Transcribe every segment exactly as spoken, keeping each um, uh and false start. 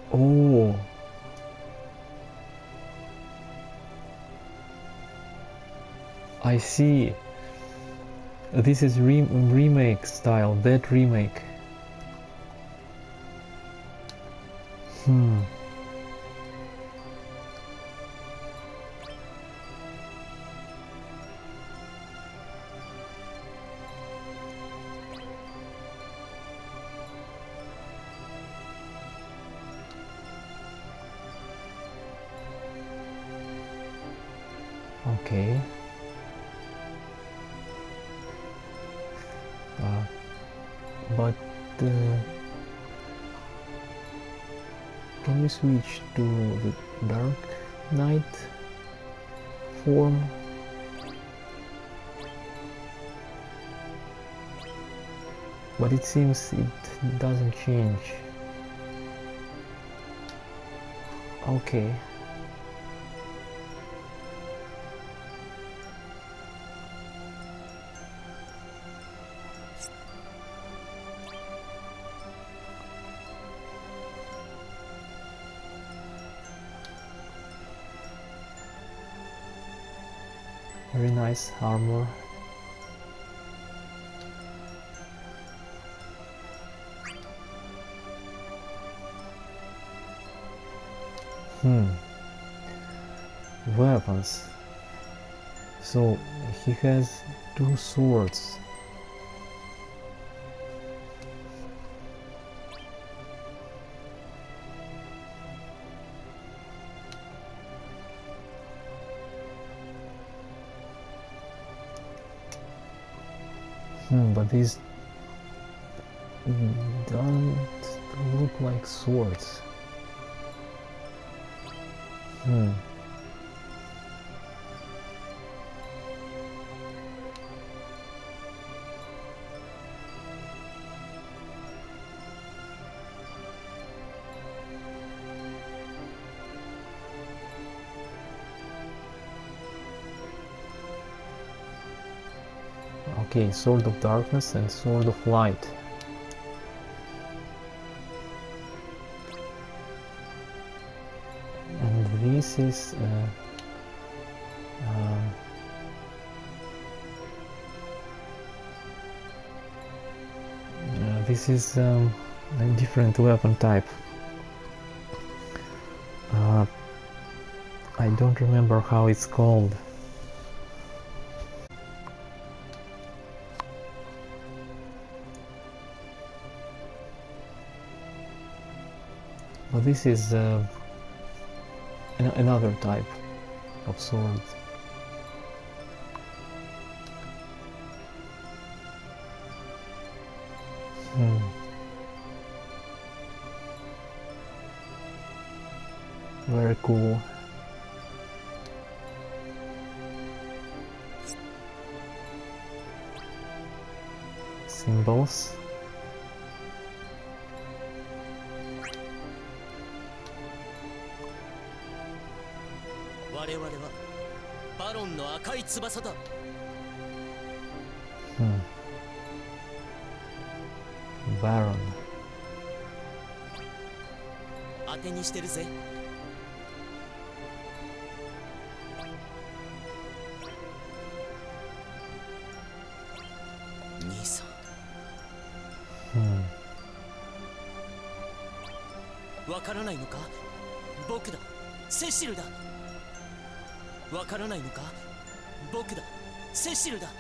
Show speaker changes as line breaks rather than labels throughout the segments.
Oh, I see. This is re remake style, that remake. Hmm. Okay. Uh, but uh, can you switch to the Dark Knight form? But it seems it doesn't change. Okay. Very nice armor. Hmm. Weapons. So he has two swords. Hmm, but these don't look like swords. Hmm. Okay, Sword of Darkness and Sword of Light. And this is uh, um, uh, this is um, a different weapon type. Uh, I don't remember how it's called. But this is uh, an another type of sword. Hmm. Very cool. Symbols. Hmm. Baron.
当てにしてるぜ。兄さん。
Hmm.
わからないのか？僕だ。セシルだ。わからないのか？僕だ。セシルだ。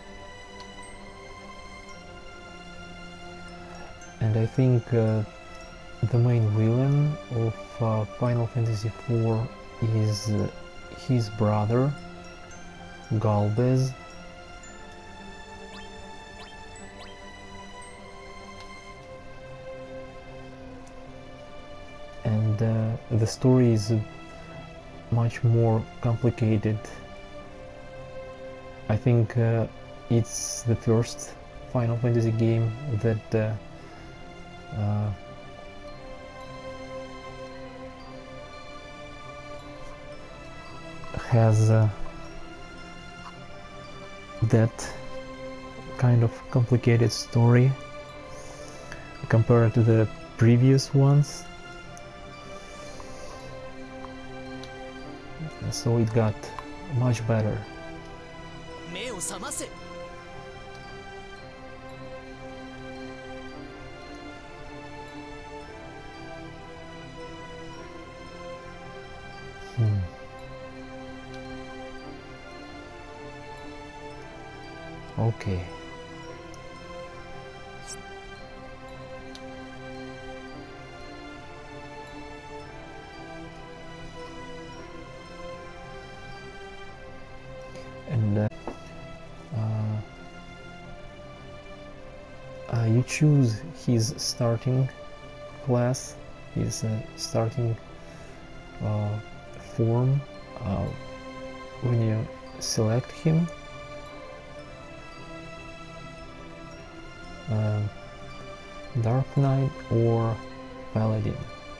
And I think uh, the main villain of uh, Final Fantasy four is uh, his brother, Galbez. And uh, the story is much more complicated. I think uh, it's the first Final Fantasy game that uh, uh, has uh, that kind of complicated story compared to the previous ones. and so it got much better.
目を覚ませ。
Hmm. Okay. And uh, uh, uh, you choose his starting class, his uh, starting uh, form uh, when you select him. Uh, Dark Knight or Paladin.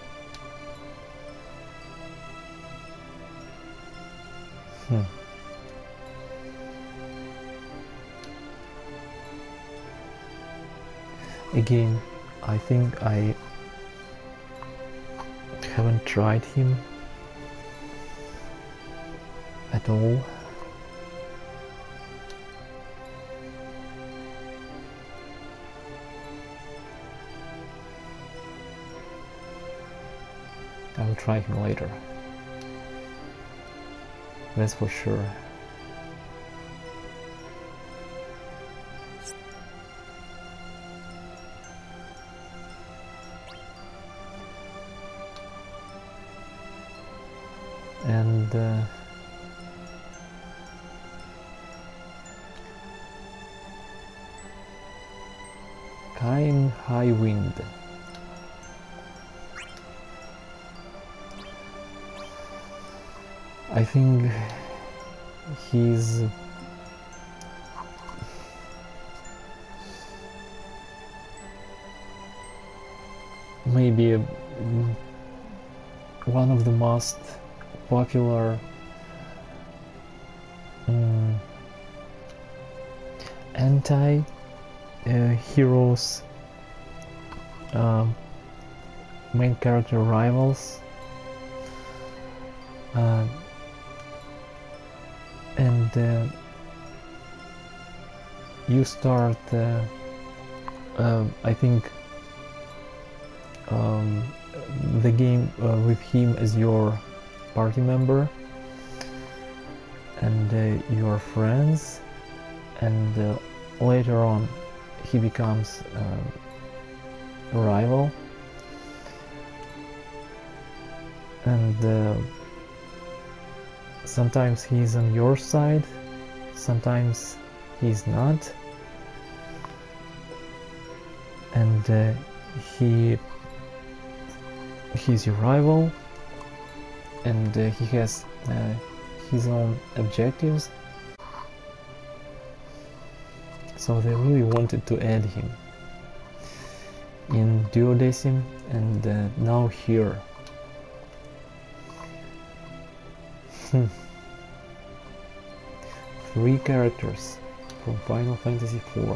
Hmm. Again, I think I haven't tried him at all. I'll try him later. That's for sure. And uh, Kain High Wind. I think he's maybe a, one of the most popular um, anti-heroes uh, uh, main character rivals. Uh, and uh, you start uh, uh, I think um, the game uh, with him as your party member, and uh, your friends, and uh, later on he becomes uh, a rival, and uh, sometimes he's on your side, sometimes he's not, and uh, he he's your rival, and uh, he has uh, his own objectives, so they really wanted to add him in Duodecim, and uh, now here. Three characters from Final Fantasy four.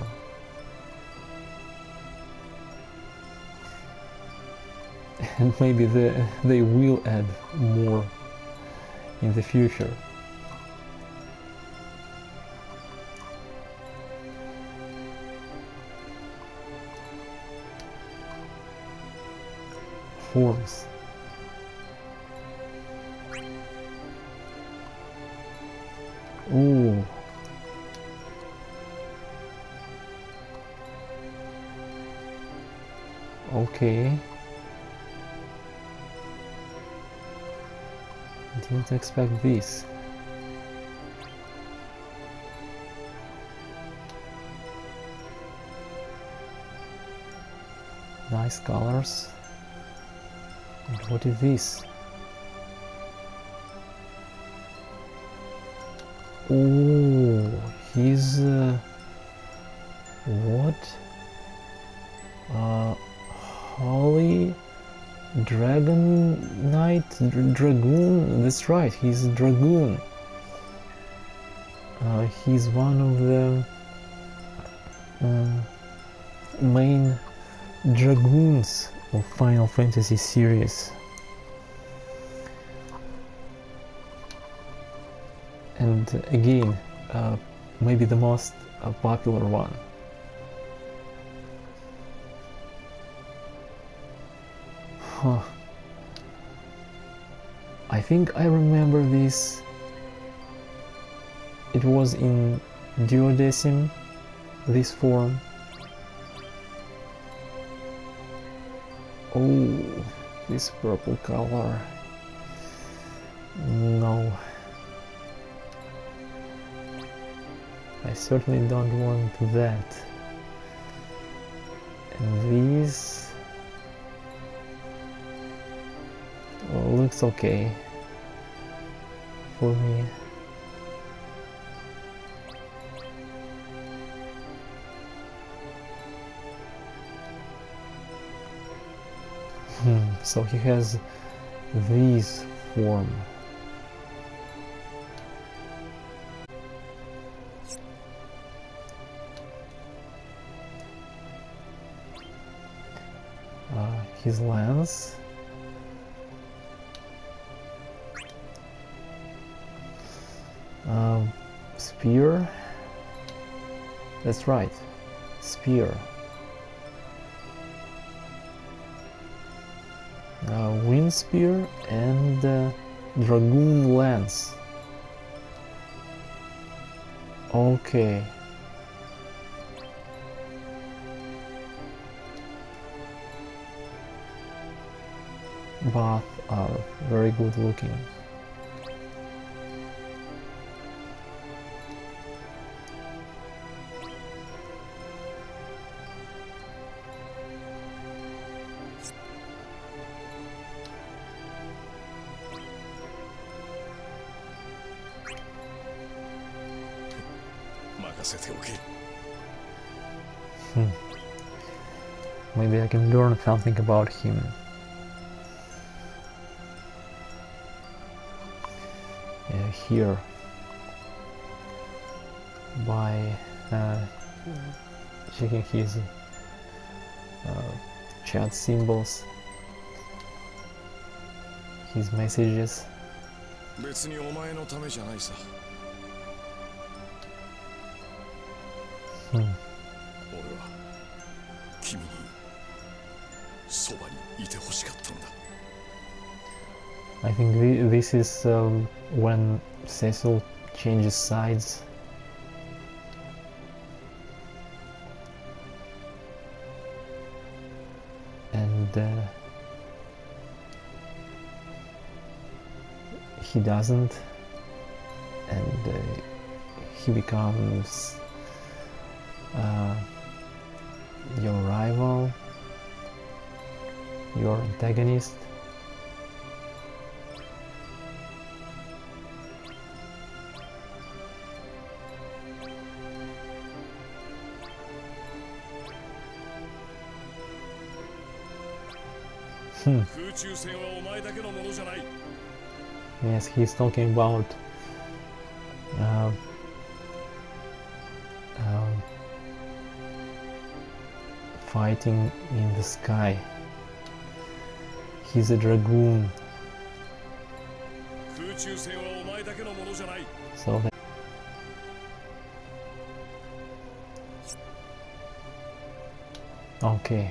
And maybe the, they will add more in the future. Forms. Ooh. Okay. Didn't expect this. Nice colors. And what is this? Oh, he's uh, what? Uh, Holy Dragon Knight, Dr Dragoon. That's right, he's a Dragoon. Uh, he's one of the um, main Dragoons of Final Fantasy series. and again, uh, maybe the most uh, popular one. Huh. I think I remember this. It was in duodecim, this form. Oh, this purple color. No. I certainly don't want that. And these... well, looks okay for me. Hmm, so he has this form. Uh, his lance. Um, spear. That's right, spear. Uh, wind spear and uh, dragoon lance. Okay. Both are very good looking. Hmm. Maybe I can learn something about him. Uh, here by uh, checking his uh, chat symbols, his messages. Hmm. I think th this is um, when Cecil changes sides. And uh, he doesn't, and uh, he becomes uh, your rival, your antagonist. Hmm. Yes, he's talking about uh, uh, fighting in the sky. He's a dragoon. So that okay.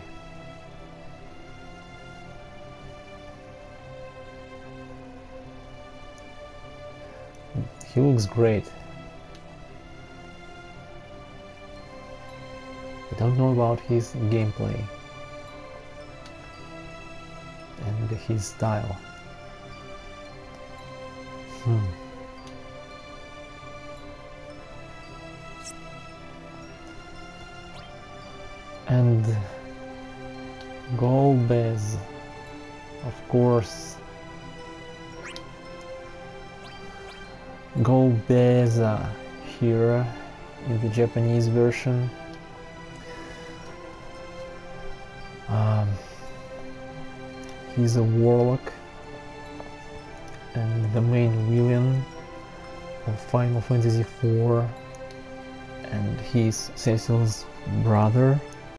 He looks great. I don't know about his gameplay and his style. Hmm. And Golbez, of course. Golbeza here in the Japanese version. Um, he's a warlock and the main villain of Final Fantasy four, and he's Cecil's brother.